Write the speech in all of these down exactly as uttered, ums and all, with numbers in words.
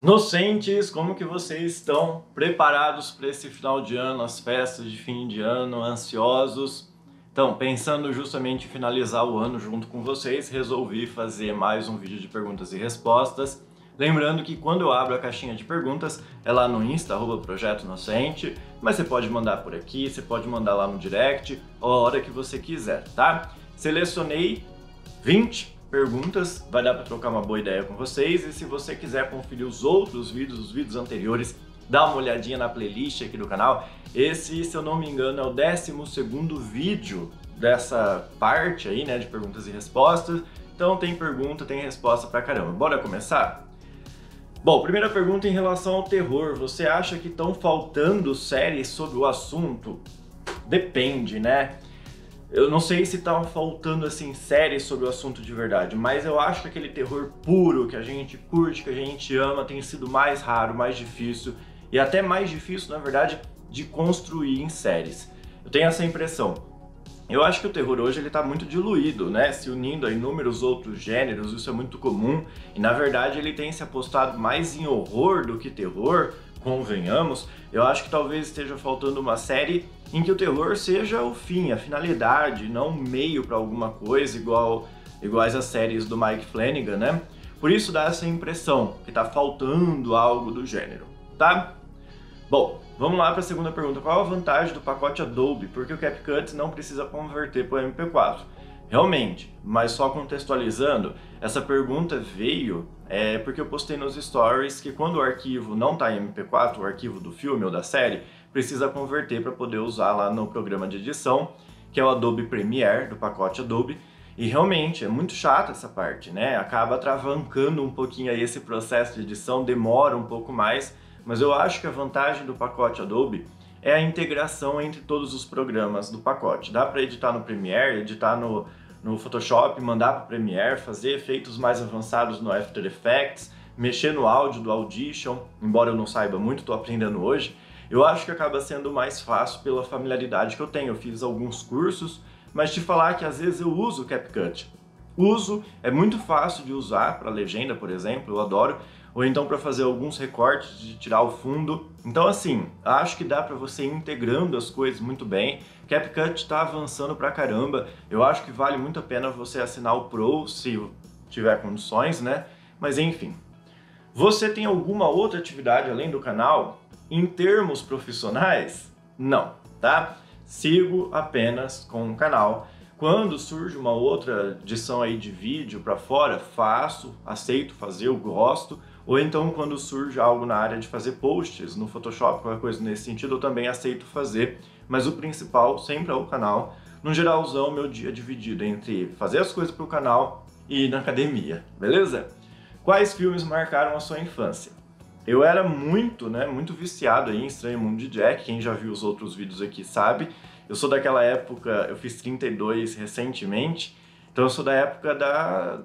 Inocentes, como que vocês estão preparados para esse final de ano, as festas de fim de ano, ansiosos? Então, pensando justamente em finalizar o ano junto com vocês, resolvi fazer mais um vídeo de perguntas e respostas. Lembrando que quando eu abro a caixinha de perguntas, é lá no Insta, arroba Projeto Inocente, mas você pode mandar por aqui, você pode mandar lá no direct, a hora que você quiser, tá? Selecionei vinte perguntas, vai dar para trocar uma boa ideia com vocês, e se você quiser conferir os outros vídeos, os vídeos anteriores, dá uma olhadinha na playlist aqui do canal. Esse, se eu não me engano, é o décimo segundo vídeo dessa parte aí, né, de perguntas e respostas. Então tem pergunta, tem resposta pra caramba. Bora começar? Bom, primeira pergunta em relação ao terror. Você acha que estão faltando séries sobre o assunto? Depende, né? Eu não sei se tá faltando, assim, séries sobre o assunto de verdade, mas eu acho que aquele terror puro que a gente curte, que a gente ama, tem sido mais raro, mais difícil, e até mais difícil, na verdade, de construir em séries. Eu tenho essa impressão. Eu acho que o terror hoje ele tá muito diluído, né? Se unindo a inúmeros outros gêneros, isso é muito comum, e na verdade ele tem se apostado mais em horror do que terror, convenhamos. Eu acho que talvez esteja faltando uma série em que o terror seja o fim, a finalidade, não um meio para alguma coisa, igual, iguais as séries do Mike Flanagan, né? Por isso dá essa impressão que tá faltando algo do gênero, tá? Bom, vamos lá para a segunda pergunta. Qual a vantagem do pacote Adobe? Porque o CapCut não precisa converter para o M P quatro. Realmente, mas só contextualizando, essa pergunta veio é, porque eu postei nos stories que quando o arquivo não está em M P quatro, o arquivo do filme ou da série, precisa converter para poder usar lá no programa de edição, que é o Adobe Premiere, do pacote Adobe. E realmente é muito chata essa parte, né? Acaba travancando um pouquinho aí esse processo de edição, demora um pouco mais, mas eu acho que a vantagem do pacote Adobe é a integração entre todos os programas do pacote. Dá para editar no Premiere, editar no, no Photoshop, mandar para o Premiere, fazer efeitos mais avançados no After Effects, mexer no áudio do Audition, embora eu não saiba muito, estou aprendendo hoje. Eu acho que acaba sendo mais fácil pela familiaridade que eu tenho. Eu fiz alguns cursos, mas te falar que às vezes eu uso o CapCut. Uso, é muito fácil de usar para legenda, por exemplo, eu adoro, ou então para fazer alguns recortes, de tirar o fundo. Então assim, acho que dá para você ir integrando as coisas muito bem. CapCut está avançando pra caramba, eu acho que vale muito a pena você assinar o Pro, se tiver condições, né? Mas enfim. Você tem alguma outra atividade além do canal? Em termos profissionais, não, tá? Sigo apenas com o canal. Quando surge uma outra edição aí de vídeo para fora, faço, aceito fazer, eu gosto. Ou então quando surge algo na área de fazer posts no Photoshop, qualquer coisa nesse sentido, eu também aceito fazer. Mas o principal sempre é o canal. No geralzão, meu dia é dividido entre fazer as coisas para o canal e ir na academia, beleza? Quais filmes marcaram a sua infância? Eu era muito, né, muito viciado aí em Estranho Mundo de Jack, quem já viu os outros vídeos aqui sabe. Eu sou daquela época, eu fiz trinta e dois recentemente, então eu sou da época da,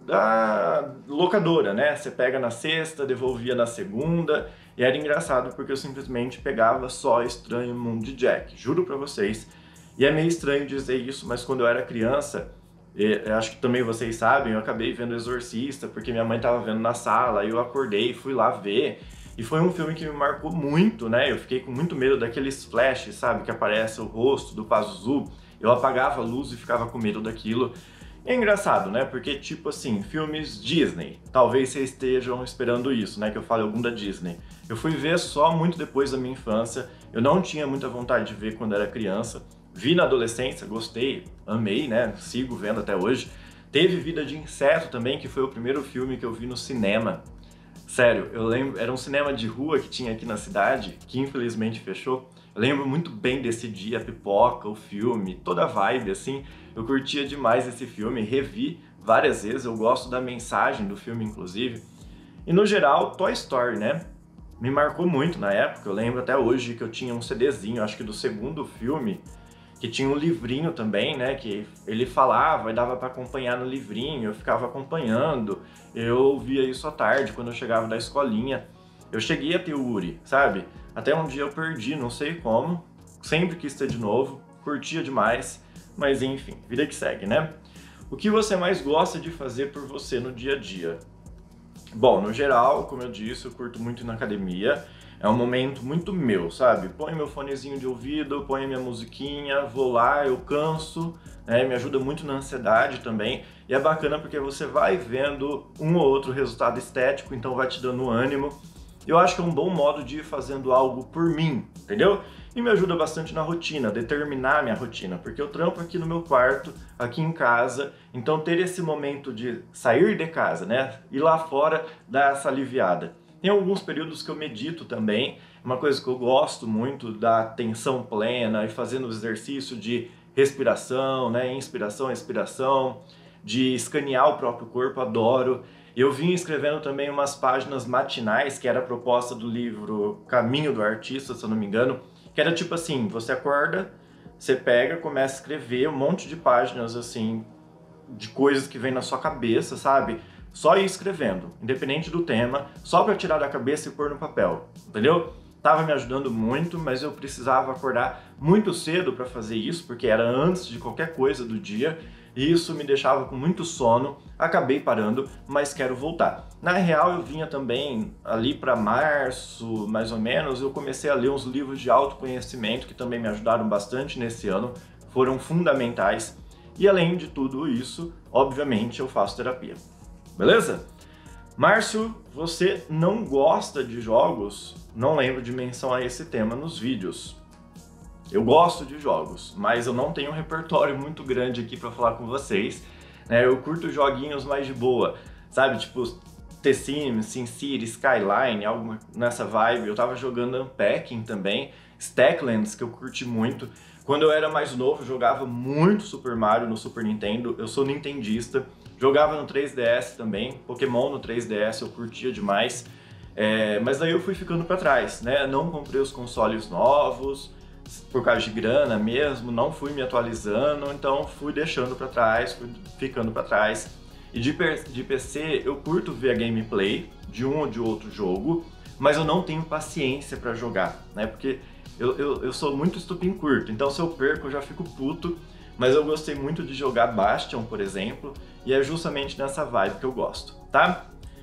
da locadora, né? Você pega na sexta, devolvia na segunda, e era engraçado porque eu simplesmente pegava só Estranho Mundo de Jack, juro pra vocês. E é meio estranho dizer isso, mas quando eu era criança, eu acho que também vocês sabem, eu acabei vendo Exorcista, porque minha mãe tava vendo na sala, aí eu acordei, fui lá ver, e foi um filme que me marcou muito, né? Eu fiquei com muito medo daqueles flashes, sabe, que aparece o rosto do Pazuzu, eu apagava a luz e ficava com medo daquilo. E é engraçado, né? Porque, tipo assim, filmes Disney, talvez vocês estejam esperando isso, né? Que eu fale algum da Disney. Eu fui ver só muito depois da minha infância, eu não tinha muita vontade de ver quando era criança. Vi na adolescência, gostei, amei, né? Sigo vendo até hoje. Teve Vida de Inseto também, que foi o primeiro filme que eu vi no cinema. Sério, eu lembro, era um cinema de rua que tinha aqui na cidade, que infelizmente fechou. Eu lembro muito bem desse dia, a pipoca, o filme, toda a vibe, assim. Eu curtia demais esse filme, revi várias vezes, eu gosto da mensagem do filme, inclusive. E no geral, Toy Story, né? Me marcou muito na época, eu lembro até hoje que eu tinha um CDzinho, acho que do segundo filme, que tinha um livrinho também, né, que ele falava e dava para acompanhar no livrinho, eu ficava acompanhando, eu via isso à tarde, quando eu chegava da escolinha. Eu cheguei a ter o Uri, sabe? Até um dia eu perdi, não sei como, sempre quis ter de novo, curtia demais, mas enfim, vida que segue, né? O que você mais gosta de fazer por você no dia a dia? Bom, no geral, como eu disse, eu curto muito ir na academia. É um momento muito meu, sabe? Põe meu fonezinho de ouvido, põe minha musiquinha, vou lá, eu canso, né? Me ajuda muito na ansiedade também. E é bacana porque você vai vendo um ou outro resultado estético, então vai te dando ânimo. Eu acho que é um bom modo de ir fazendo algo por mim, entendeu? E me ajuda bastante na rotina, determinar a minha rotina, porque eu trampo aqui no meu quarto, aqui em casa, então ter esse momento de sair de casa, né? Ir lá fora, dar essa aliviada. Tem alguns períodos que eu medito também, uma coisa que eu gosto muito da atenção plena e fazendo o exercício de respiração, né? Inspiração, expiração, de escanear o próprio corpo, adoro. Eu vim escrevendo também umas páginas matinais, que era a proposta do livro Caminho do Artista, se eu não me engano, que era tipo assim, você acorda, você pega, começa a escrever um monte de páginas assim, de coisas que vem na sua cabeça, sabe? Só ir escrevendo, independente do tema, só para tirar da cabeça e pôr no papel, entendeu? Tava me ajudando muito, mas eu precisava acordar muito cedo para fazer isso, porque era antes de qualquer coisa do dia, e isso me deixava com muito sono, acabei parando, mas quero voltar. Na real, eu vinha também, ali para março, mais ou menos, eu comecei a ler uns livros de autoconhecimento, que também me ajudaram bastante nesse ano, foram fundamentais, e além de tudo isso, obviamente, eu faço terapia. Beleza? Márcio, você não gosta de jogos? Não lembro de mencionar esse tema nos vídeos. Eu gosto de jogos, mas eu não tenho um repertório muito grande aqui para falar com vocês. Né? Eu curto joguinhos mais de boa, sabe? Tipo The Sims, SimCity, Skyline, algo nessa vibe. Eu tava jogando Unpacking também, Stacklands, que eu curti muito. Quando eu era mais novo, eu jogava muito Super Mario no Super Nintendo. Eu sou nintendista. Jogava no três D S também, Pokémon no três D S eu curtia demais, é, mas daí eu fui ficando para trás, né? Não comprei os consoles novos, por causa de grana mesmo, não fui me atualizando, então fui deixando para trás, fui ficando para trás. E de, de P C eu curto ver a gameplay de um ou de outro jogo, mas eu não tenho paciência para jogar, né? Porque eu, eu, eu sou muito estupim curto, então se eu perco eu já fico puto. Mas eu gostei muito de jogar Bastion, por exemplo, e é justamente nessa vibe que eu gosto, tá?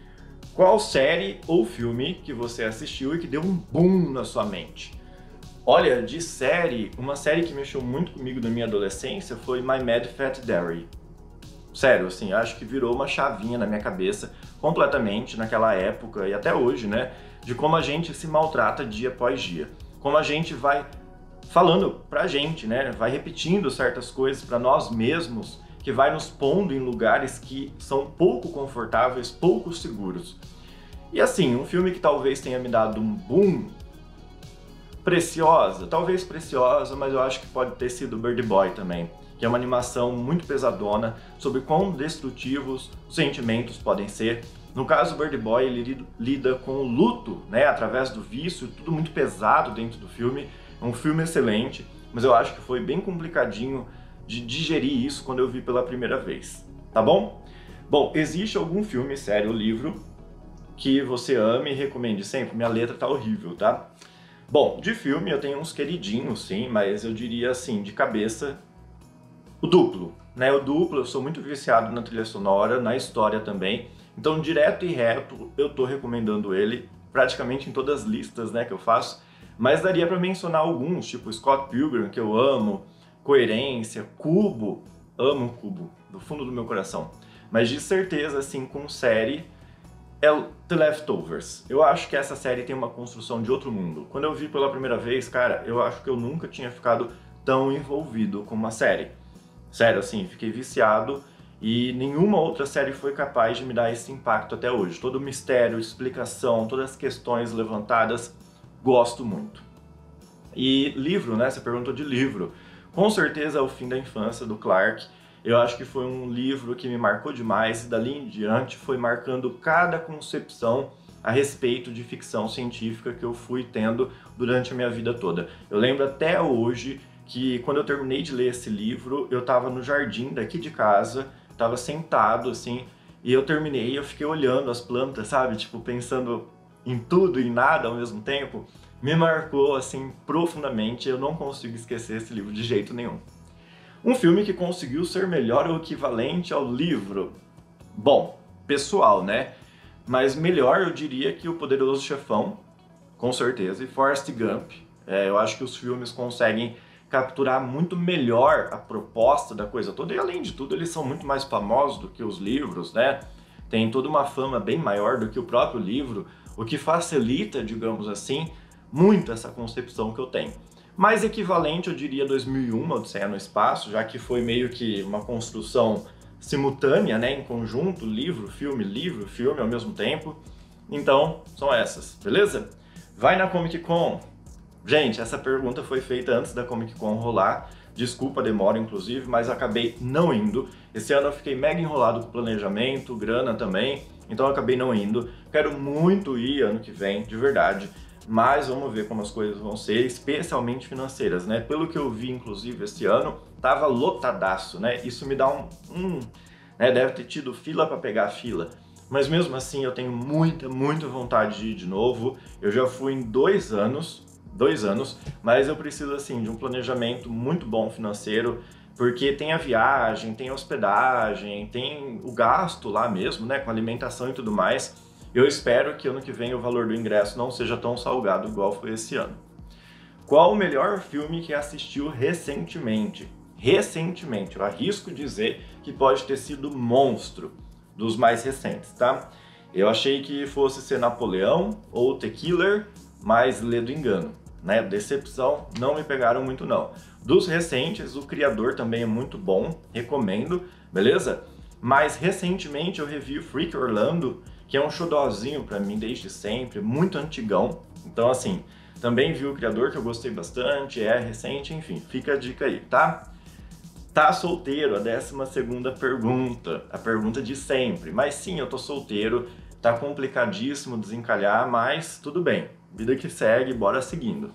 Qual série ou filme que você assistiu e que deu um boom na sua mente? Olha, de série, uma série que mexeu muito comigo na minha adolescência foi My Mad Fat Diary. Sério, assim, acho que virou uma chavinha na minha cabeça completamente naquela época e até hoje, né? De como a gente se maltrata dia após dia. Como a gente vai falando pra gente, né? Vai repetindo certas coisas pra nós mesmos, que vai nos pondo em lugares que são pouco confortáveis, pouco seguros. E assim, um filme que talvez tenha me dado um boom, Preciosa, talvez Preciosa, mas eu acho que pode ter sido Bird Boy também, que é uma animação muito pesadona sobre quão destrutivos os sentimentos podem ser. No caso, Bird Boy, ele lida com o luto, né? Através do vício, tudo muito pesado dentro do filme. É um filme excelente, mas eu acho que foi bem complicadinho de digerir isso quando eu vi pela primeira vez, tá bom? Bom, existe algum filme, sério, livro, que você ame e recomende sempre? Minha letra tá horrível, tá? Bom, de filme eu tenho uns queridinhos, sim, mas eu diria assim, de cabeça, o Duplo, né? O Duplo, eu sou muito viciado na trilha sonora, na história também, então direto e reto eu tô recomendando ele, praticamente em todas as listas, né, que eu faço. Mas daria para mencionar alguns, tipo Scott Pilgrim, que eu amo, Coerência, Cubo, amo Cubo, do fundo do meu coração. Mas de certeza, assim, com série, é The Leftovers. Eu acho que essa série tem uma construção de outro mundo. Quando eu vi pela primeira vez, cara, eu acho que eu nunca tinha ficado tão envolvido com uma série. Sério, assim, fiquei viciado e nenhuma outra série foi capaz de me dar esse impacto até hoje. Todo o mistério, explicação, todas as questões levantadas, gosto muito. E livro, né? Você perguntou de livro. Com certeza é O Fim da Infância, do Clarke. Eu acho que foi um livro que me marcou demais e dali em diante foi marcando cada concepção a respeito de ficção científica que eu fui tendo durante a minha vida toda. Eu lembro até hoje que quando eu terminei de ler esse livro, eu estava no jardim daqui de casa, estava sentado assim, e eu terminei e eu fiquei olhando as plantas, sabe? Tipo, pensando em tudo e em nada ao mesmo tempo, me marcou assim profundamente. Eu não consigo esquecer esse livro de jeito nenhum. Um filme que conseguiu ser melhor ou equivalente ao livro? Bom, pessoal, né? Mas melhor eu diria que O Poderoso Chefão, com certeza, e Forrest Gump. É, eu acho que os filmes conseguem capturar muito melhor a proposta da coisa toda, e além de tudo eles são muito mais famosos do que os livros, né? Tem toda uma fama bem maior do que o próprio livro, o que facilita, digamos assim, muito essa concepção que eu tenho. Mais equivalente, eu diria, dois mil e um, Odisseia no Espaço, já que foi meio que uma construção simultânea, né, em conjunto, livro, filme, livro, filme ao mesmo tempo. Então, são essas, beleza? Vai na Comic Con. Gente, essa pergunta foi feita antes da Comic Con rolar. Desculpa a demora, inclusive, mas acabei não indo. Esse ano eu fiquei mega enrolado com planejamento, grana também, então eu acabei não indo. Quero muito ir ano que vem, de verdade, mas vamos ver como as coisas vão ser, especialmente financeiras, né? Pelo que eu vi, inclusive, esse ano, tava lotadaço, né? Isso me dá um... um né? Deve ter tido fila para pegar fila. Mas mesmo assim, eu tenho muita, muita vontade de ir de novo. Eu já fui em dois anos... dois anos, mas eu preciso, assim, de um planejamento muito bom financeiro, porque tem a viagem, tem a hospedagem, tem o gasto lá mesmo, né, com alimentação e tudo mais. Eu espero que ano que vem o valor do ingresso não seja tão salgado igual foi esse ano. Qual o melhor filme que assistiu recentemente? Recentemente, eu arrisco dizer que pode ter sido Monstro, dos mais recentes, tá? Eu achei que fosse ser Napoleão ou The Killer, mas ledo engano. Né? Decepção, não me pegaram muito não. Dos recentes, o Criador também é muito bom, recomendo, beleza? Mas recentemente eu revi Freak Orlando, que é um xodózinho pra mim desde sempre, muito antigão. Então assim, também vi o Criador, que eu gostei bastante, é recente, enfim, fica a dica aí, tá? Tá solteiro? A décima segunda pergunta, a pergunta de sempre. Mas sim, eu tô solteiro, tá complicadíssimo desencalhar, mas tudo bem. Vida que segue, bora seguindo.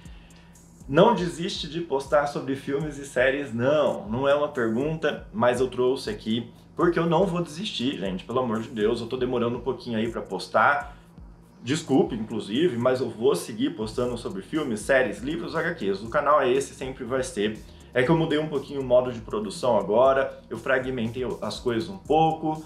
Não desiste de postar sobre filmes e séries, não. Não é uma pergunta, mas eu trouxe aqui porque eu não vou desistir, gente. Pelo amor de Deus, eu tô demorando um pouquinho aí pra postar. Desculpe, inclusive, mas eu vou seguir postando sobre filmes, séries, livros, agá quês. O canal é esse, sempre vai ser. É que eu mudei um pouquinho o modo de produção agora, eu fragmentei as coisas um pouco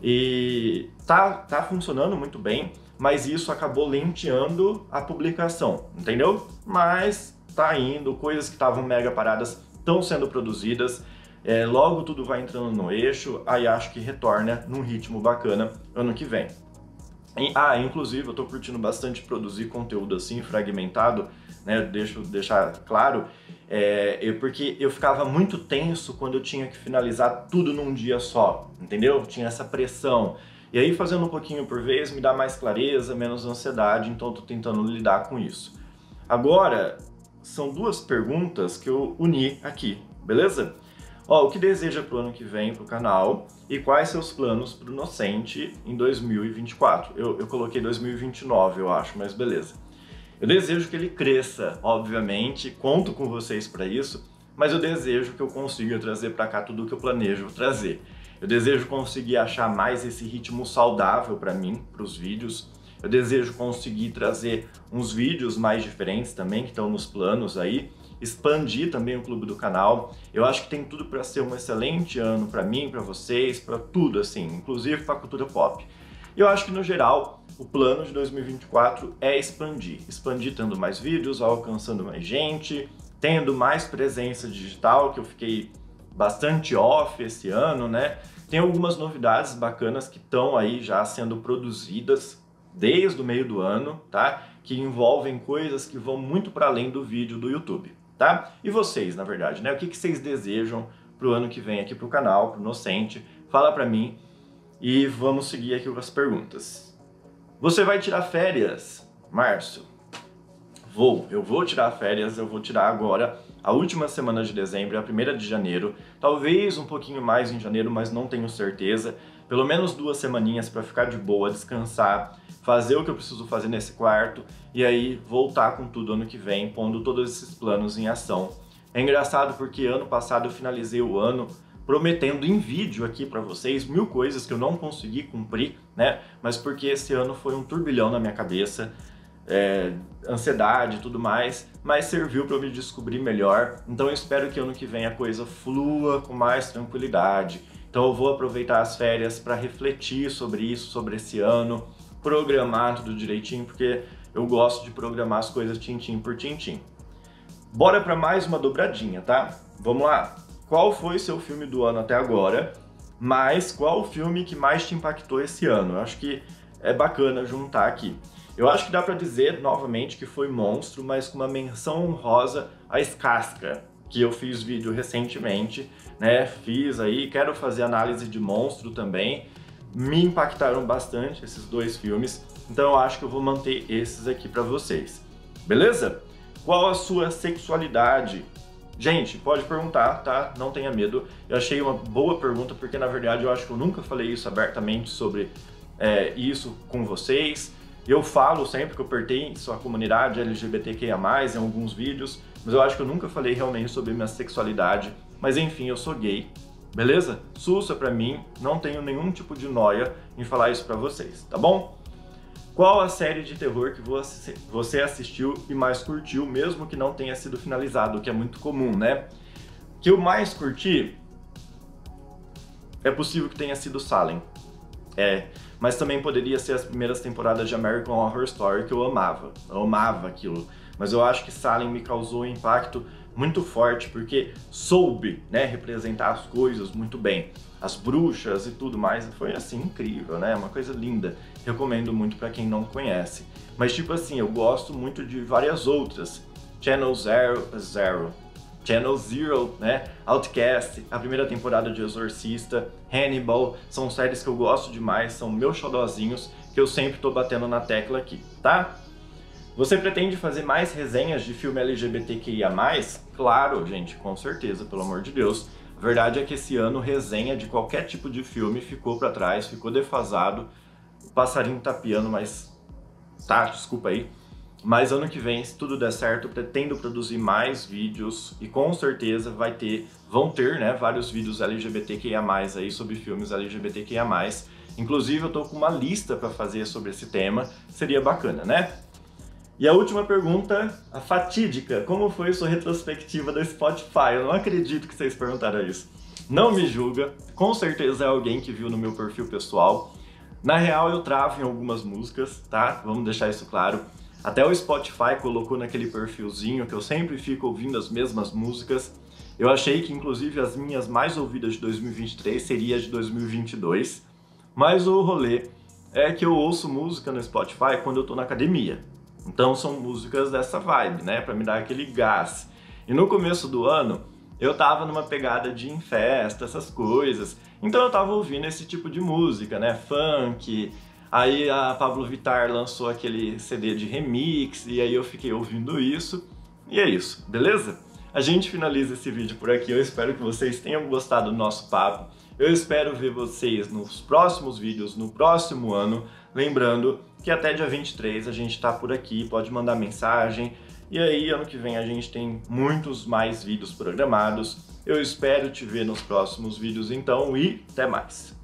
e tá, tá funcionando muito bem. Mas isso acabou lenteando a publicação, entendeu? Mas tá indo, coisas que estavam mega paradas estão sendo produzidas, é, logo tudo vai entrando no eixo, aí acho que retorna num ritmo bacana ano que vem. E, ah, inclusive eu tô curtindo bastante produzir conteúdo assim, fragmentado, né, deixo deixar claro, é, eu, porque eu ficava muito tenso quando eu tinha que finalizar tudo num dia só, entendeu? Tinha essa pressão. E aí fazendo um pouquinho por vez me dá mais clareza, menos ansiedade, então tô tentando lidar com isso. Agora, são duas perguntas que eu uni aqui, beleza? Ó, o que deseja pro ano que vem pro canal e quais seus planos pro Nocente em dois mil e vinte e quatro? Eu, eu coloquei dois mil e vinte e nove, eu acho, mas beleza. Eu desejo que ele cresça, obviamente, conto com vocês para isso, mas eu desejo que eu consiga trazer para cá tudo o que eu planejo trazer. Eu desejo conseguir achar mais esse ritmo saudável para mim, para os vídeos. Eu desejo conseguir trazer uns vídeos mais diferentes também, que estão nos planos aí. Expandir também o clube do canal. Eu acho que tem tudo para ser um excelente ano para mim, para vocês, para tudo assim, inclusive para a cultura pop. E eu acho que no geral, o plano de dois mil e vinte e quatro é expandir. Expandir tendo mais vídeos, alcançando mais gente, tendo mais presença digital, que eu fiquei bastante off esse ano, né? Tem algumas novidades bacanas que estão aí já sendo produzidas desde o meio do ano, tá? Que envolvem coisas que vão muito para além do vídeo do YouTube, tá? E vocês, na verdade, né? O que, que vocês desejam pro ano que vem aqui pro canal, pro Nocente? Fala pra mim e vamos seguir aqui com as perguntas. Você vai tirar férias, Março? Vou, eu vou tirar férias, eu vou tirar agora a última semana de dezembro, a primeira de janeiro, talvez um pouquinho mais em janeiro, mas não tenho certeza. Pelo menos duas semaninhas para ficar de boa, descansar, fazer o que eu preciso fazer nesse quarto e aí voltar com tudo ano que vem, pondo todos esses planos em ação. É engraçado porque ano passado eu finalizei o ano prometendo em vídeo aqui para vocês mil coisas que eu não consegui cumprir, né? Mas porque esse ano foi um turbilhão na minha cabeça. É, ansiedade e tudo mais, mas serviu para eu me descobrir melhor. Então eu espero que ano que vem a coisa flua com mais tranquilidade. Então eu vou aproveitar as férias para refletir sobre isso, sobre esse ano, programar tudo direitinho, porque eu gosto de programar as coisas tintim por tintim. Bora para mais uma dobradinha, tá? Vamos lá. Qual foi seu filme do ano até agora? Mas qual o filme que mais te impactou esse ano? Eu acho que é bacana juntar aqui. Eu acho que dá pra dizer, novamente, que foi Monstro, mas com uma menção honrosa a Casca, que eu fiz vídeo recentemente, né? Fiz aí, quero fazer análise de Monstro também. Me impactaram bastante esses dois filmes, então eu acho que eu vou manter esses aqui pra vocês. Beleza? Qual a sua sexualidade? Gente, pode perguntar, tá? Não tenha medo. Eu achei uma boa pergunta, porque na verdade eu acho que eu nunca falei isso abertamente sobre é, isso com vocês. Eu falo sempre que eu pertenço à comunidade L G B T Q I A mais, em alguns vídeos, mas eu acho que eu nunca falei realmente sobre minha sexualidade. Mas enfim, eu sou gay, beleza? Sussa pra mim, não tenho nenhum tipo de noia em falar isso pra vocês, tá bom? Qual a série de terror que você assistiu e mais curtiu, mesmo que não tenha sido finalizado, o que é muito comum, né? Que eu mais curti, é possível que tenha sido Salem. É, mas também poderia ser as primeiras temporadas de American Horror Story, que eu amava. Eu amava aquilo. Mas eu acho que Salem me causou um impacto muito forte, porque soube, né, representar as coisas muito bem. As bruxas e tudo mais, foi assim, incrível, né? Uma coisa linda. Recomendo muito pra quem não conhece. Mas tipo assim, eu gosto muito de várias outras. Channel Zero, Zero. Channel Zero, né? Outcast, a primeira temporada de Exorcista, Hannibal, são séries que eu gosto demais, são meus xodozinhos, que eu sempre tô batendo na tecla aqui, tá? Você pretende fazer mais resenhas de filme L G B T Q I A mais? Claro, gente, com certeza, pelo amor de Deus. A verdade é que esse ano resenha de qualquer tipo de filme ficou pra trás, ficou defasado. O passarinho tá piando, mas tá, desculpa aí. Mas ano que vem, se tudo der certo, pretendo produzir mais vídeos e com certeza vai ter, vão ter, né, vários vídeos L G B T Q I A mais aí sobre filmes L G B T Q I A mais. Inclusive eu tô com uma lista para fazer sobre esse tema, seria bacana, né? E a última pergunta, a fatídica, como foi sua retrospectiva do Spotify? Eu não acredito que vocês perguntaram isso. Não me julga, com certeza é alguém que viu no meu perfil pessoal. Na real eu travo em algumas músicas, tá? Vamos deixar isso claro. Até o Spotify colocou naquele perfilzinho que eu sempre fico ouvindo as mesmas músicas. Eu achei que inclusive as minhas mais ouvidas de dois mil e vinte e três seria as de dois mil e vinte e dois. Mas o rolê é que eu ouço música no Spotify quando eu tô na academia. Então são músicas dessa vibe, né? Pra me dar aquele gás. E no começo do ano eu tava numa pegada de ir em festa, essas coisas. Então eu tava ouvindo esse tipo de música, né? Funk. Aí a Pablo Vittar lançou aquele C D de remix e aí eu fiquei ouvindo isso. E é isso, beleza? A gente finaliza esse vídeo por aqui. Eu espero que vocês tenham gostado do nosso papo. Eu espero ver vocês nos próximos vídeos, no próximo ano. Lembrando que até dia vinte e três a gente tá por aqui, pode mandar mensagem. E aí, ano que vem a gente tem muitos mais vídeos programados. Eu espero te ver nos próximos vídeos então e até mais!